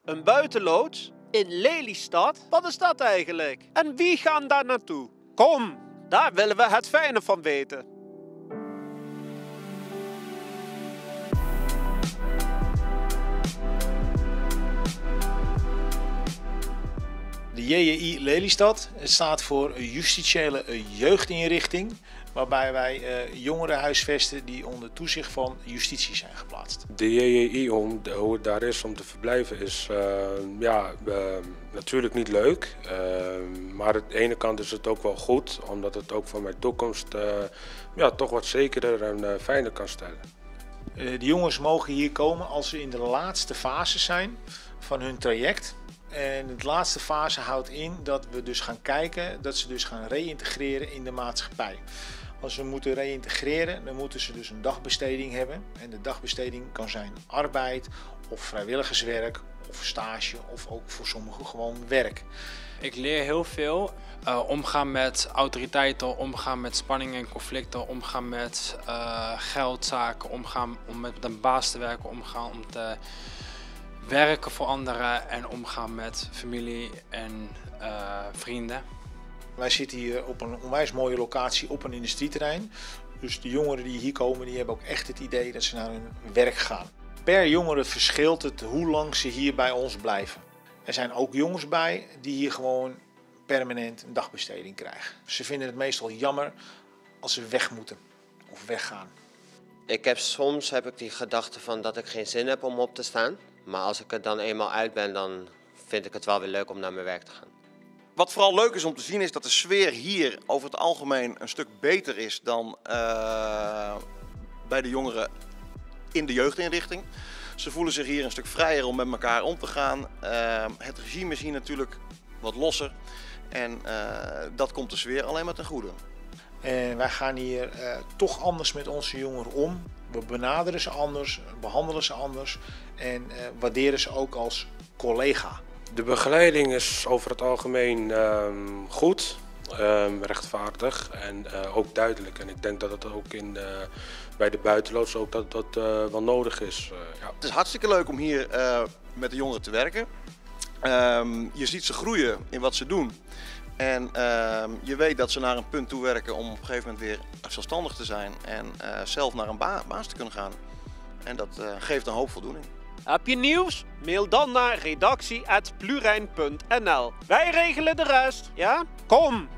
Een buitenloods? In Lelystad? Wat is dat eigenlijk? En wie gaan daar naartoe? Kom, daar willen we het fijne van weten. De JJI Lelystad staat voor een justitiële jeugdinrichting, waarbij wij jongeren huisvesten die onder toezicht van justitie zijn geplaatst. De JJI, hoe het daar is om te verblijven, is natuurlijk niet leuk. Maar aan de ene kant is het ook wel goed, omdat het ook voor mijn toekomst toch wat zekerder en fijner kan stellen. De jongens mogen hier komen als ze in de laatste fase zijn van hun traject. En de laatste fase houdt in dat we dus gaan kijken dat ze dus gaan reïntegreren in de maatschappij. Als we moeten reïntegreren, dan moeten ze dus een dagbesteding hebben. En de dagbesteding kan zijn arbeid of vrijwilligerswerk of stage of ook voor sommigen gewoon werk. Ik leer heel veel. Omgaan met autoriteiten, omgaan met spanningen en conflicten, omgaan met geldzaken, omgaan om met een baas te werken, omgaan om te werken voor anderen en omgaan met familie en vrienden. Wij zitten hier op een onwijs mooie locatie op een industrieterrein. Dus de jongeren die hier komen, die hebben ook echt het idee dat ze naar hun werk gaan. Per jongere verschilt het hoe lang ze hier bij ons blijven. Er zijn ook jongens bij die hier gewoon permanent een dagbesteding krijgen. Ze vinden het meestal jammer als ze weg moeten of weggaan. Soms heb ik die gedachte van dat ik geen zin heb om op te staan. Maar als ik er dan eenmaal uit ben, dan vind ik het wel weer leuk om naar mijn werk te gaan. Wat vooral leuk is om te zien is dat de sfeer hier over het algemeen een stuk beter is dan bij de jongeren in de jeugdinrichting. Ze voelen zich hier een stuk vrijer om met elkaar om te gaan. Het regime is hier natuurlijk wat losser en dat komt de sfeer alleen maar ten goede. En wij gaan hier toch anders met onze jongeren om. We benaderen ze anders, behandelen ze anders en waarderen ze ook als collega. De begeleiding is over het algemeen goed, rechtvaardig en ook duidelijk. En ik denk dat het ook bij de buitenloods ook dat wel nodig is. Ja. Het is hartstikke leuk om hier met de jongeren te werken. Je ziet ze groeien in wat ze doen. En je weet dat ze naar een punt toe werken om op een gegeven moment weer zelfstandig te zijn en zelf naar een baas te kunnen gaan. En dat geeft een hoop voldoening. Heb je nieuws? Mail dan naar redactie@plurijn.nl. Wij regelen de rest, ja? Kom,